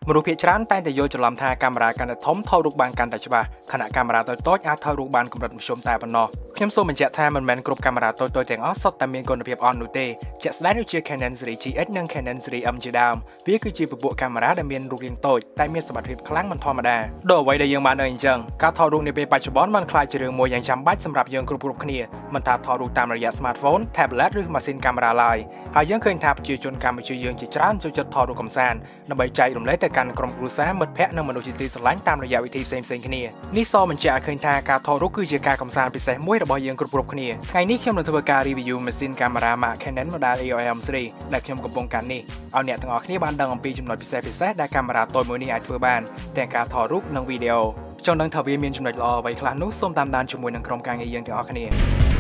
รูปเพียรแต่จะโยจะลำทาการมาการทอมทอรูปบางการแต่ฉบับขณะการมาโดยโต๊ะอาทอรูปบางกำลังชมแต่ปนอเข้มโซมันจะแทนมันแมนกรุ๊ปการมาโดยแจงออสแต่มีกลเพียบออนนูเตจะสไลด์ดูเชียร์แคนนซีรีจีเอสนั่งแคนนซีรีจีดามวิคือจีบบุกการมาได้มีรูปเรียงโต๊ะแต่มีสมบัติเพียบครั้งมันธรรมดาโดยไว้ได้ยังมาเนยจังการทอรูปในปีปัจจุบันมันคลายจะเรื่องมวยอย่างจำบัดสำหรับยังกรุ๊ปขณีมันทาทอรูปตามระยะสมาร์ทโฟนแท็บเล็ตหรือมาซินการมาลายหายังเคยทับจีจนการมาจียังจีจ้านจนจะทอรูปกำซานนำใบใจรวมเลยแต่การกรมกรุษาหมดแพะนั่งมนุษย์จิตสลายตามระยะวิธีเซ็งๆគ្នានេះសมันจะเคยทาการทอรูปគឺជាការកំសាន្តពិសេសមួយរបស់យើងគ្រប់គ្នាថ្ងៃនេះខ្ញុំនឹងធ្វើការ review ម៉ាស៊ីនកាមេរ៉ា Mac Canon Model EOS-M3 ដែលខ្ញុំកំពុងកាន់នេះឲ្យអ្នកទាំងអស់គ្នាបានដឹងអំពីចំណុចពិសេសៗដែលកាមេរ៉ាតូចមួយនេះអាចធ្វើបានទាំងការថតរូបនិងវីដេអូចង់ដឹងថាវាមានចំណុចល្អអ្វីខ្លះនោះសូមតាមដានជាមួយនឹងក្រុមការងារយើងទាំងអស់គ្នា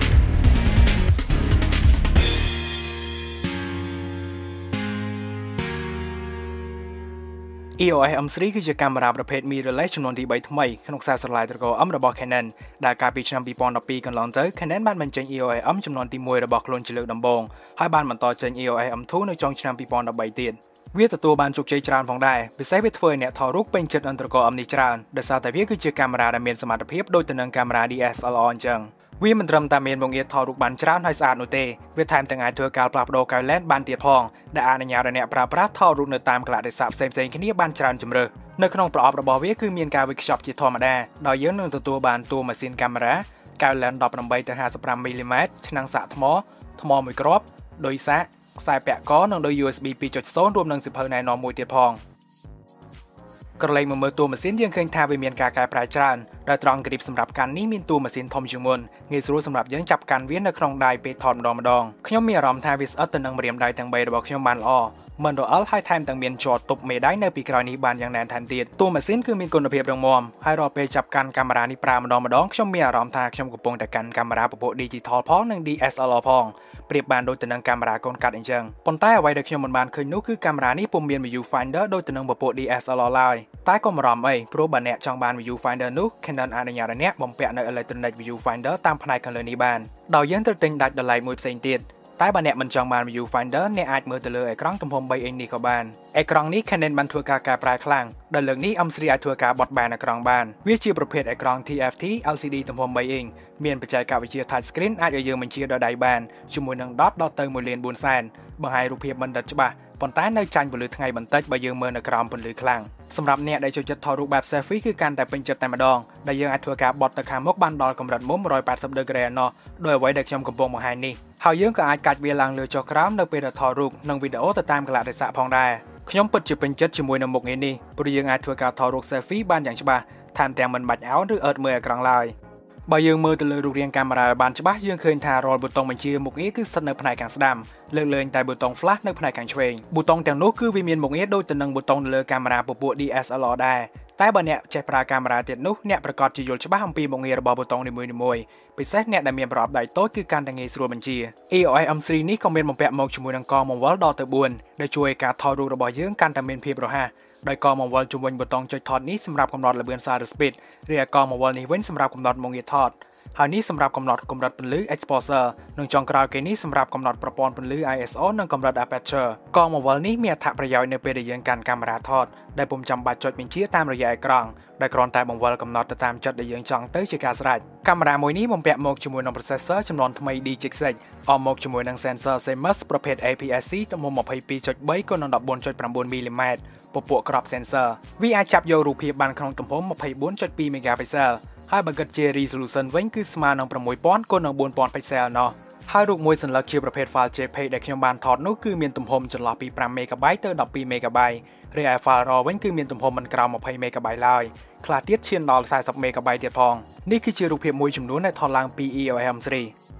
EOS-M3 គឺជាកាមេរ៉ាប្រភេទ mirrorless ចំនួនទី3ថ្មីក្នុងខ្សែស្រឡាយត្រកូល M របស់ Canon ដែលកាលពីឆ្នាំ2012កន្លងទៅ Canon បានបញ្ចេញ EOS-M ចំនួនទី1របស់ខ្លួនជាលើកដំបូងហើយបានបន្តចេញ EOS-M2 នៅចុងឆ្នាំ2013ទៀតវាទទួលបានជោគជ័យច្រើនផងដែរពិសេសវាធ្វើឲ្យអ្នកថតរូបពេញចិត្តនឹងត្រកូល M នេះច្រើនដោយសារតែវាគឺជាកាមេរ៉ាដែលមានសមត្ថភាពដូចទៅនឹងកាមេរ៉ា DSLR អញ្ចឹងវាមិនត្រឹមតែមានមុខងារថតរូបបានច្រើនហើយស្អាតនោះទេវាថែមទាំងអាចធ្វើការផ្លាស់ប្ដូរកែវលែនបានទៀតផងដែលអនុញ្ញាតឲ្យអ្នកប្រើប្រាស់ថតរូបនៅតាមកលៈទេសៈផ្សេងៗគ្នាបានច្រើនជម្រើសនៅក្នុងប្រអប់របស់វាគឺមានការវេចខ្ចប់ជាធម្មតាដោយយើងនឹងទទួលបានតួម៉ាស៊ីនកាមេរ៉ាកែវលែន18ទៅ55មីលីម៉ែត្រឆ្នាំងសាកថ្មមួយគ្រាប់ដោយសារខ្សែពាក់កនិងដោយ USB 2.0 រួមនឹងសៀវភៅណែនាំមួយទៀតផងក្រឡេកមកមើលតួម៉ាស៊ីនយើងឃើញថាវាមានការកែប្រែច្រើនដោយត្រង់គ្រីបសម្រាប់កាន់នេះមានតួម៉ាស៊ីនធំជាងមុនងាយស្រួលសម្រាប់យើងចាប់កាន់វានៅក្នុងដៃពេលថតម្ដងខ្ញុំមានអារម្មណ៍ថាវាស្អិតទៅនឹងម្រាមដៃទាំង3របស់ខ្ញុំបានល្អមិនរអិលហើយថែមទាំងមានជាប់ទប់មេដៃនៅពីក្រោយនេះបានយ៉ាងណែនថែមទៀតតួម៉ាស៊ីនគឺមានគុណភាពរឹងមាំហើយរាល់ពេលចាប់កាន់កាមេរ៉ានេះប្រើម្ដងខ្ញុំមានអារម្មណ៍ថាខ្ញុំកំពុងតែកាន់កាមេរ៉ាពពួក Digital ផងនិង DSLR ផងប្រៀបបានដូចទៅនឹងកាមេរ៉ាកូនកាត់អញ្ចឹងប៉ុន្តែអ្វីដែលខ្ញុំមិនបានឃើញនោះគឺកាមេរ៉ានេះពុំមាន viewfinder ដូចទៅនឹងពពួក DSLR ឡើយតែក៏មិនអារម្មណ៍អីព្រោះបើអ្នកចង់បាន viewfinder នោះ Canon អនុញ្ញាតឲ្យអ្នកបំពាក់នៅ electronic viewfinder តាមផ្នែកខាងលើនេះបានដោយយើងត្រូវទិញដាច់តម្លៃមួយផ្សេងទៀតតែបើអ្នកមិនចង់បាន viewfinder អ្នកអាចមើលទៅលើអេក្រង់ទំហំ 3 inch នេះក៏បានអេក្រង់នេះ Canon បានធ្វើការកែប្រែខ្លាំងដោយលើកនេះ M3 អាចធ្វើការបត់បែនអេក្រង់បានវាជាប្រភេទអេក្រង់ TFT LCD ទំហំ 3 inch មានបច្ចេកវិទ្យា touch screen អាចឲ្យយើងបញ្ជាដោយដៃបានជាមួយនឹង dot ដល់ទៅ 1,400,000 បង្ហាញរូបភាពមិនដិតច្បាស់ប៉ុន្តែនៅចាញ់ពន្លឺថ្ងៃបន្តិចបើយើងមើលនៅក្រោមពន្លឺខ្លាំងសម្រាប់អ្នកដែលចូលចិត្តថតរូបបែប selfie គឺកាន់តែពេញចិត្តតែម្ដងដែលយើងអាចធ្វើការបត់ទៅខាងមុខបានដល់កម្រិតមុំ180ដឺក្រេណោះដោយអ្វីដែលខ្ញុំកំពុងបង្ហាញនេះហើយយើងក៏អាចកាច់វាឡើងលើចុះក្រោមនៅពេលថតរូបនិងវីដេអូទៅតាមកលៈទេសៈផងដែរខ្ញុំពិតជាពេញចិត្តជាមួយនឹងមុខងារនេះព្រោះយើងអាចធ្វើការថតរូប selfie បានយ៉ាងច្បាស់ថែមទាំងមិនបាច់អោនឬអើតមើលអេក្រង់ឡើយបើយើងមើលទៅលើរូបរាងកាមេរ៉ាបានច្បាស់យើងឃើញថារាល់ប៊ូតុងបញ្ជាមុខងារគឺស្ថិតនៅផ្នែកខាងស្ដាំលើកលែងតែប៊ូតុង flash នៅផ្នែកខាងឆ្វេងប៊ូតុងទាំងនោះគឺវាមានមុខងារដូចទៅនឹងប៊ូតុងនៅលើកាមេរ៉ាពពួក DSLR ដែរតែបើអ្នកចេះប្រើកាមេរ៉ាទៀតនោះអ្នកប្រកាសជាយល់ច្បាស់អំពីមុខងាររបស់ប៊ូតុងនីមួយៗពិសេសអ្នកដែលមានប្រអប់ដៃតូចគឺកាន់តែងាយស្រួលបញ្ជា EOS-M3 នេះក៏មានបំពាក់មកជាមួយនឹងកងបង្វិលដល់ទៅ4ដែលជួយឲ្យការថតរូបរបស់យើងកាន់តែមានភាពរហ័សដោយកងបង្វិលជំវិញប៊ូតុងចុចថតនេះសម្រាប់កំណត់ល្បឿន shutter speed រីឯកងបង្វិលនេះវិញសម្រាប់កំណត់មុខងារថតហើយនេះសម្រាប់កំណត់កម្រិតពន្លឺ exposure និងចុងក្រោយគេនេះសម្រាប់កំណត់ប្រព័ន្ធពន្លឺ ISO និងកម្រិត aperture កងបង្វិលនេះមានអត្ថប្រយោជន៍នៅពេលដែលយើងកាន់កាមេរ៉ាថតដែលពុំចាំបាច់ចុចបញ្ជាតាមរយៈអេក្រង់ដែលគ្រាន់តែបង្វិលកំណត់ទៅតាមចិត្តដែលយើងចង់ទៅជាការស្រេចកាមេរ៉ាមួយនេះបំពាក់មកជាមួយនឹង processor ចំនួនថ្មី D6X អមមកជាមួយនឹង sensor CMOS ប្រភេទ APS-C ទំហំ 22.3 x 14.9 មីលីម៉ែត្រពពួកក្រប sensor វាអាចចាប់យករូបភាពបានក្នុងទំហំ 24.2 megapixel ហើយបើគិតជា resolution វិញគឺស្មើនឹង 6000 x 4000 pixel ណោះហើយរូបមួយសន្លឹកជាប្រភេទ file JPEG ដែលខ្ញុំបានថតនោះគឺមានទំហំចន្លោះពី 5MB ទៅ 12MB រីឯ file RAW វិញគឺមានទំហំមិនក្រោម 20MB ឡើយខ្លះទៀតឈានដល់ 40MB ទៀតផងនេះគឺជារូបភាពមួយចំនួនដែលថតឡើងពី EOS-M3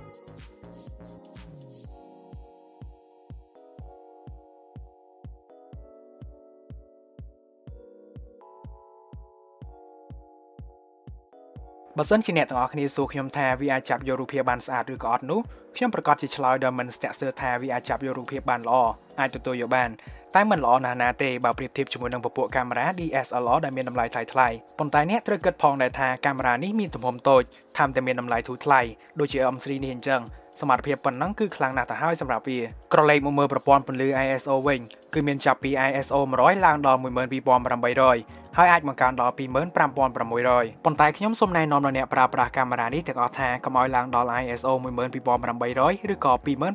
បើសិនជាអ្នកទាំងអស់គ្នាសួរខ្ញុំថាវាអាចចាប់យករូបភាពបានស្អាតឬក៏អត់នោះខ្ញុំប្រកាសជាឆ្លើយដោយមិនស្ទាក់ស្ទើរថាវាអាចចាប់យករូបភាពបានល្អអាចទទួលយកបានតែមិនល្អណាស់ណាទេបើប្រៀបធៀបជាមួយនឹងពពួកកាមេរ៉ា DSLR ដែលមានតម្លៃថ្លៃៗប៉ុន្តែអ្នកត្រូវគិតផងដែរថាកាមេរ៉ានេះមានទំហំតូចថែមទាំងមានតម្លៃធូរថ្លៃដូចជា M3 នេះអញ្ចឹងសមត្ថភាពប៉ុណ្ណឹងគឺខ្លាំងណាស់ទៅហើយសម្រាប់វាក្រឡេកមកមើលប្រព័ន្ធពន្លឺ ISO វិញគឺមានចាប់ពី ISO 100ឡើងដល់ 12800 ហើយអាចបង្កើនដល់ 25600 ប៉ុន្តែខ្ញុំសូមណែនាំដល់អ្នកប្រើប្រាស់កាមេរ៉ានេះទាំងអស់ថាកុំឲ្យឡើងដល់ ISO 12800 ឬក៏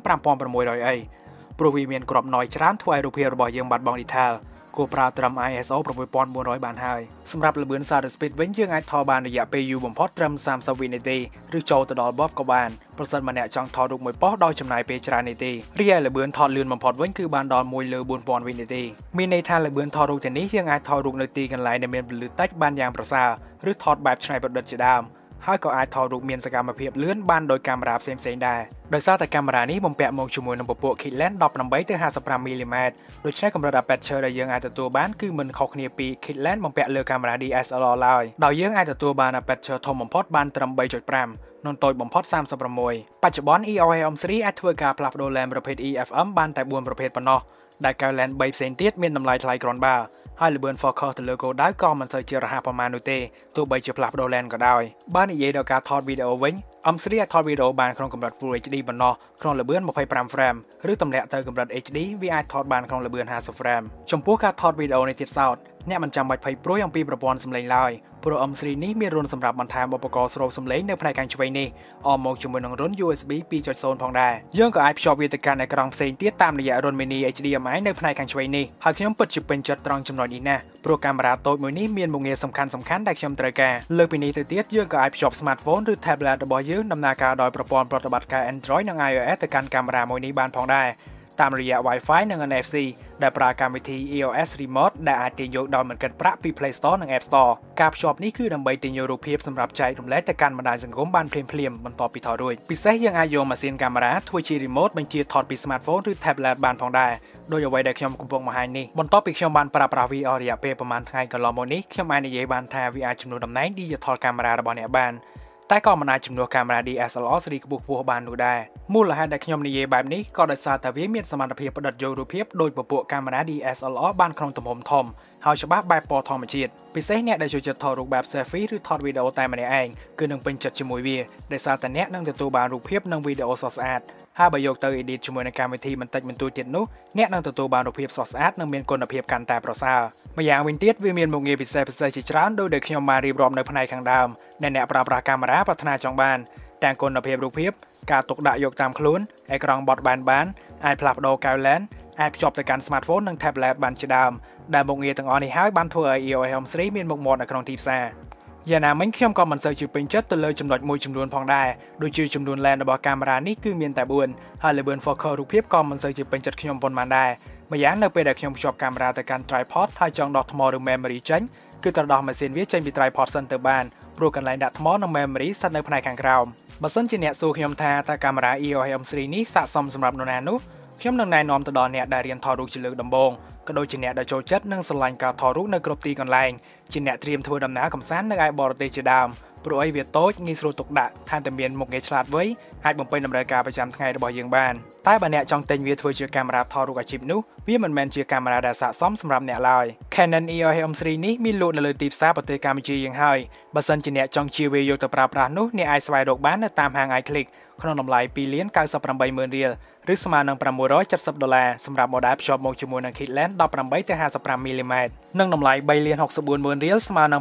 25600 អីព្រោះវាមានគ្រាប់ noise ច្រើនធ្វើឲ្យរូបភាពរបស់យើងបាត់បង់ detail គួរប្រើត្រឹម ISO 6400 បានហើយសម្រាប់ល្បឿន shutter speed វិញយើងអាចថតបានរយៈពេលយូរបំផុតត្រឹម30វិនាទីឬចូលទៅដល់ buff ក៏បានប្រសិនបើអ្នកចង់ថតរូបមួយប៉ុស្តិ៍ដោយចំណាយពេលច្រើននាទីរីឯល្បឿនថតលឿនបំផុតវិញគឺបានដល់1/4000 វិនាទីមានន័យថាល្បឿនថតរូបទាំងនេះយើងអាចថតរូបនៅទីកន្លែងដែលមានពន្លឺតិចបានយ៉ាងប្រសើរឬថតបែបច្នៃប្រឌិតជាដើមហើយក៏អាចថតរូបមានសកម្មភាពលឿនបានដោយកាមេរ៉ាផ្សេងៗដែរដោយសារតែកាមេរ៉ានេះបំពាក់មកជាមួយនឹងពពួក kit lens 18 ទៅ 55 mm ដូច្នេះកម្រិត aperture ដែលយើងអាចទទួលបានគឺមិនខុសគ្នាពី kit lens បំពាក់លើកាមេរ៉ា DSLR ឡើយដោយយើងអាចទទួលបាន aperture ធំបំផុតបានត្រឹម 3.5 និងតូចបំផុត 36 បច្ចុប្បន្ន EOS M3 អាចធ្វើការផ្លាស់ប្ដូរ lens ប្រភេទ EFM បានតែ 4 ប្រភេទប៉ុណ្ណោះដែលកៅ lens 3ផ្សេងទៀតមានតម្លៃថ្លៃគ្រាន់បើហើយល្បឿន focus ទៅលើគោលដៅក៏មិនសូវជារហ័សប៉ុន្មាននោះទេទោះបីជាផ្លាស់ប្ដូរ lens ក៏ដោយបើនិយាយដល់ការថតវីដេអូវិញ M3 អាចថតវីដេអូបានក្នុងកម្រិត Full HD ប៉ុណ្ណោះក្នុងល្បឿន 25 frame ឬទម្លាក់ទៅកម្រិត HD វាអាចថតបានក្នុងល្បឿន 50 frame ចំពោះការថតវីដេអូនេះទៀតសោតអ្នកមិនចាំបាច់ភ័យព្រួយអំពីប្រព័ន្ធសំឡេងឡើយព្រោះ M3 នេះមានរុនសម្រាប់បន្ថែមឧបករណ៍ស្រូបសំឡេងនៅផ្នែកខាងឆ្វេងនេះអមមកជាមួយនឹងរុន USB 2.0 ផងដែរយើងក៏អាចភ្ជាប់វាទៅកាន់អេក្រង់ផ្សេងទៀតតាមរយៈរុន Mini HDMI នៅផ្នែកខាងឆ្វេងនេះហើយខ្ញុំពិតជាពេញចិត្តត្រង់ចំណុចនេះណាស់ព្រោះកាមេរ៉ាតូចមួយនេះមានមុខងារសំខាន់ៗដែលខ្ញុំត្រូវការលើពីនេះទៅទៀតយើងក៏អាចភ្ជាប់ smartphone ឬ tablet របស់យើងដំណើរការដោយប្រព័ន្ធប្រតិបត្តិការ Android និង iOS ទៅកាន់កាមេរ៉ាមួយនេះបានផងដែរតាមរយៈ Wi-Fi និង NFC ដែលប្រើកម្មវិធី EOS Remote ដែលអាចទាញយកដោយមិនគិតប្រាក់ពី Play Store និង App Store ការភ្ជាប់នេះគឺដើម្បីទាញយករូបភាពសម្រាប់ចែករំលែកទៅកាន់បណ្ដាញសង្គមបានភ្លាមៗបន្ទាប់ពីថតរួចពិសេសយើងអាចយកម៉ាស៊ីនកាមេរ៉ាធ្វើជា Remote បញ្ជាថតពី Smartphone ឬ Tablet បានផងដែរដោយអ្វីដែលខ្ញុំកំពុងបង្ហាញនេះបន្ទាប់ពីខ្ញុំបានប្រើប្រាស់វាអស់រយៈពេលប្រហែលថ្ងៃកន្លងមកនេះខ្ញុំអាចនិយាយបានថាវាអាចជំនួសតំណែង Digital Camera របស់អ្នកបានតែក៏មិនអាចជំនួសកាមេរ៉ា DSLR ស៊េរីខ្ពស់ៗបាននោះដែរមូលហេតុដែលខ្ញុំនិយាយបែបនេះក៏ដោយសារតែវាមានសមត្ថភាពផ្ដិតយករូបភាពដោយពពួកកាមេរ៉ា DSLR បានក្នុងទំហំធំហើយច្បាស់បែបពណ៌ធម្មជាតិពិសេសអ្នកដែលចូលចិត្តថតរូបបែប selfie ឬថតវីដេអូតែម្នាក់ឯងគឺនឹងពេញចិត្តជាមួយវាដោយសារតែអ្នកនឹងទទួលបានរូបភាពនិងវីដេអូស្រស់ស្អាតហើយបើយកទៅ edit ជាមួយនឹងកម្មវិធីបន្តិចបន្តួចទៀតនោះអ្នកនឹងទទួលបានរូបភាពស្រស់ស្អាតនិងមានគុណភាពកាន់តែប្រសើរម្យ៉ាងវិញទៀតវាមានមុខងារពិសេសជាច្រើនដោយដែលខ្ញុំបានរៀបរាប់នៅផ្នែកខាងដើមដែលអ្នកប្រើប្រាស់កាមេរ៉ាប្រាថ្នាចង់បានទាំងគុណភាពរូបភាពការទុកដាក់យកតាមខ្លួនអេក្រង់បត់បែនបានអាចផ្លាស់ប្ដូរកែវ lens អាចភ្ជាប់ទៅកាន់ smartphone និង tablet បានជាដើមដែលមុខងារទាំងអស់នេះហើយបានធ្វើឲ្យ EOS M3 មានមុខមាត់នៅក្នុងទីផ្សារយ៉ាងណាមិញខ្ញុំក៏មិនសូវជឿពេញចិត្តទៅលើចំណុចមួយចំនួនផងដែរដូចជាចំនួន lens របស់កាមេរ៉ានេះគឺមានតែ4ហើយល្បឿន focus រូបភាពក៏មិនសូវជឿពេញចិត្តខ្ញុំប៉ុន្មានដែរម្យ៉ាងនៅពេលដែលខ្ញុំភ្ជាប់កាមេរ៉ាទៅកាន់ tripod ហើយចង់ដោះថ្មឬ memory ចេញគឺត្រូវដោះម៉ាស៊ីនវាចេញពី tripod សិនទៅបានព្រោះកន្លែងដាក់ថ្មនិង memory ស្ថិតនៅផ្នែកខាងក្រោមបើសិនជាអ្នកសួរខ្ញុំថាតើកាមេរ៉ា EOS M3 នេះស័ក្តិសមសម្រាប់នរណានោះខ្ញុំនឹងណែនាំទៅដល់អ្នកដែលរៀនថតរូបជាលើកដំបូងក៏ដូចជាអ្នកដែលចូលចិត្តនិងស្រឡាញ់ការថតរូបនៅគ្រប់ទីកន្លែងជាអ្នកត្រៀមធ្វើដំណើរកម្សាន្តនៅឯបរទេសជាដើមព្រោះអីវាតូចងាយស្រួលទុកដាក់ថែមទាំងមានមុខងារឆ្លាតវៃអាចបំពេញតម្រូវការប្រចាំថ្ងៃរបស់យើងបានតែបើអ្នកចង់ទិញវាធ្វើជាកាមេរ៉ាថតរូបអាជីពនោះវាមិនមែនជាកាមេរ៉ាដែលស័ក្តិសមសម្រាប់អ្នកឡើយ Canon EOS M3 នេះមានលក់នៅលើទីផ្សារប្រទេសកម្ពុជាយើងហើយបើសិនជាអ្នកចង់ជៀសវាងយកទៅប្រើប្រាស់នោះអ្នកអាចស្វែងរកបាននៅតាមហាង iClick ក្នុងតម្លៃ 2,98,000 រៀលឬស្មើនឹង$570សម្រាប់ model ភ្ជាប់មកជាមួយនឹង kit lens 18 ទៅ 55 mm និងតម្លៃ 3,64,000 រៀលស្មើនឹង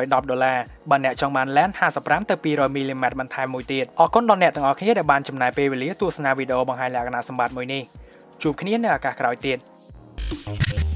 $910បើអ្នកចង់បាន lens 55 ទៅ 200 mm បន្ថែមមួយទៀតអរគុណដល់អ្នកទាំងអស់គ្នាដែលបានចំណាយពេលវេលាទស្សនាវីដេអូបង្ហាញលក្ខណៈសម្បត្តិមួយនេះជួបគ្នានៅឱកាសក្រោយទៀត